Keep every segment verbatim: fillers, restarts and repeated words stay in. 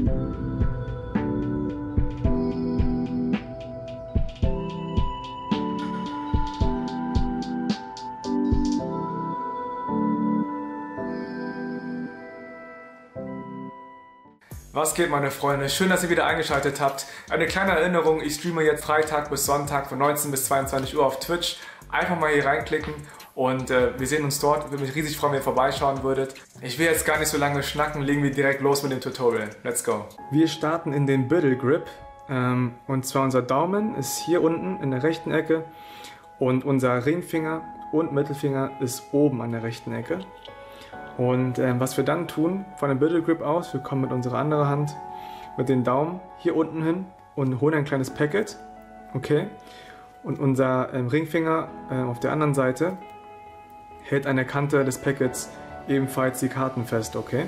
Was geht, meine Freunde? Schön, dass ihr wieder eingeschaltet habt. Eine kleine Erinnerung, ich streame jetzt Freitag bis Sonntag von neunzehn bis zweiundzwanzig Uhr auf Twitch. Einfach mal hier reinklicken und äh, wir sehen uns dort. Ich würde mich riesig freuen, wenn ihr vorbeischauen würdet. Ich will jetzt gar nicht so lange schnacken, legen wir direkt los mit dem Tutorial. Let's go! Wir starten in den Biddle Grip. Ähm, und zwar unser Daumen ist hier unten in der rechten Ecke und unser Ringfinger und Mittelfinger ist oben an der rechten Ecke. Und äh, was wir dann tun, von dem Biddle Grip aus, wir kommen mit unserer anderen Hand, mit dem Daumen hier unten hin und holen ein kleines Packet, okay? Und unser ähm, Ringfinger äh, auf der anderen Seite hält an der Kante des Packets ebenfalls die Karten fest, okay?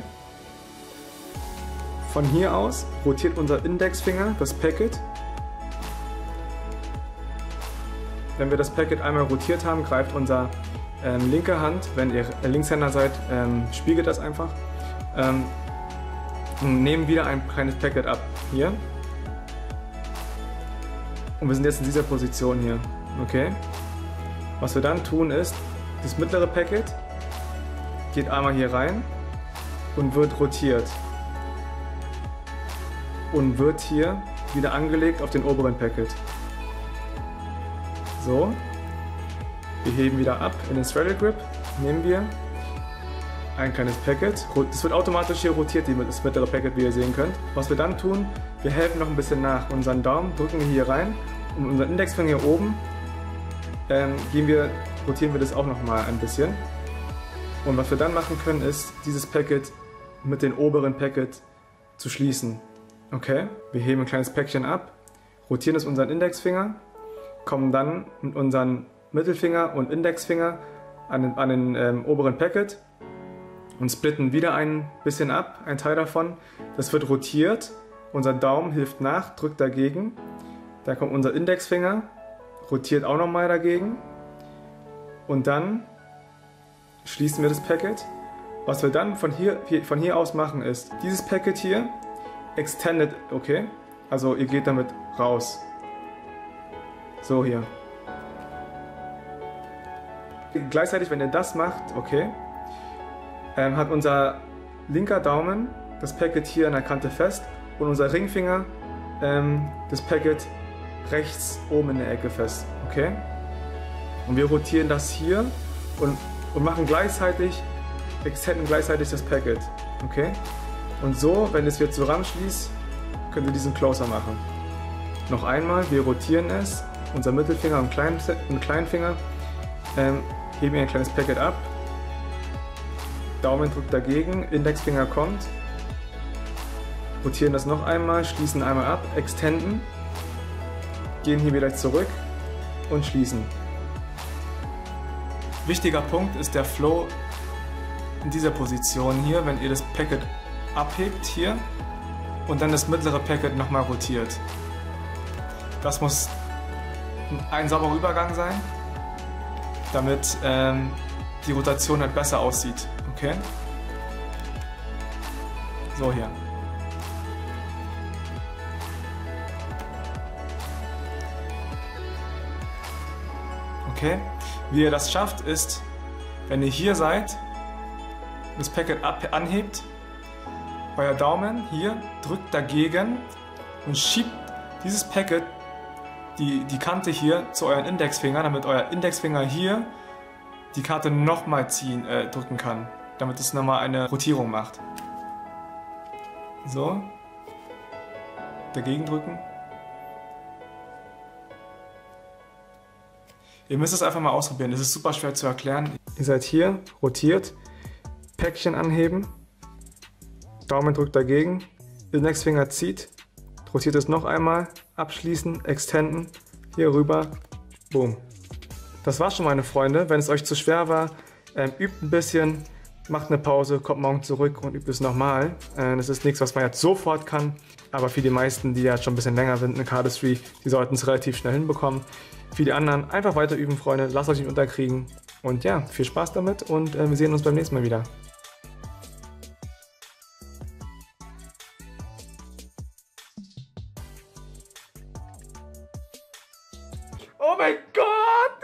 Von hier aus rotiert unser Indexfinger das Packet. Wenn wir das Packet einmal rotiert haben, greift unser Ähm, linke Hand, wenn ihr Linkshänder seid, ähm, spiegelt das einfach. Ähm, und nehmen wieder ein kleines Packet ab, hier. Und wir sind jetzt in dieser Position hier, okay? Was wir dann tun ist, das mittlere Packet geht einmal hier rein und wird rotiert. Und wird hier wieder angelegt auf den oberen Packet. So. Wir heben wieder ab in den Straddle Grip, nehmen wir ein kleines Packet. Das wird automatisch hier rotiert, das mittlere Packet, wie ihr sehen könnt. Was wir dann tun, wir helfen noch ein bisschen nach. Unseren Daumen drücken wir hier rein und unseren Indexfinger hier oben ähm, gehen wir, rotieren wir das auch noch mal ein bisschen. Und was wir dann machen können, ist dieses Packet mit dem oberen Packet zu schließen. Okay? Wir heben ein kleines Päckchen ab, rotieren es unseren Indexfinger, kommen dann mit unseren Mittelfinger und Indexfinger an den, an den ähm, oberen Packet und splitten wieder ein bisschen ab, ein Teil davon. Das wird rotiert, unser Daumen hilft nach, drückt dagegen. Dann kommt unser Indexfinger, rotiert auch nochmal dagegen. Und dann schließen wir das Packet. Was wir dann von hier, hier, von hier aus machen ist, dieses Packet hier, extended, okay? Also ihr geht damit raus. So hier. Gleichzeitig, wenn ihr das macht, okay, ähm, hat unser linker Daumen das Packet hier an der Kante fest und unser Ringfinger ähm, das Packet rechts oben in der Ecke fest, okay? Und wir rotieren das hier und, und machen gleichzeitig, extenden gleichzeitig das Packet, okay? Und so, wenn es jetzt so ranschließt, könnt ihr diesen Closer machen. Noch einmal, wir rotieren es, unser Mittelfinger und Klein, und Kleinfinger, ähm, heben ein kleines Packet ab, Daumen drückt dagegen, Indexfinger kommt, rotieren das noch einmal, schließen einmal ab, extenden, gehen hier wieder zurück und schließen. Wichtiger Punkt ist der Flow in dieser Position hier, wenn ihr das Packet abhebt hier und dann das mittlere Packet nochmal rotiert. Das muss ein sauberer Übergang sein, damit ähm, die Rotation halt besser aussieht, okay? So hier. Okay? Wie ihr das schafft ist, wenn ihr hier seid, das Packet ab anhebt, euer Daumen hier drückt dagegen und schiebt dieses Packet Die, die Kante hier zu euren Indexfinger, damit euer Indexfinger hier die Karte nochmal ziehen, äh, drücken kann, damit es nochmal eine Rotierung macht. So. Dagegen drücken. Ihr müsst es einfach mal ausprobieren, das ist super schwer zu erklären. Ihr seid hier, rotiert, Päckchen anheben, Daumen drückt dagegen, Indexfinger zieht, rotiert es noch einmal, abschließen, extenden, hier rüber, boom. Das war's schon, meine Freunde. Wenn es euch zu schwer war, ähm, übt ein bisschen, macht eine Pause, kommt morgen zurück und übt es nochmal. Äh, das ist nichts, was man jetzt sofort kann, aber für die meisten, die ja schon ein bisschen länger sind in Cardistry, die sollten es relativ schnell hinbekommen. Für die anderen einfach weiter üben, Freunde, lasst euch nicht unterkriegen und ja, viel Spaß damit und äh, wir sehen uns beim nächsten Mal wieder. Oh mein Gott!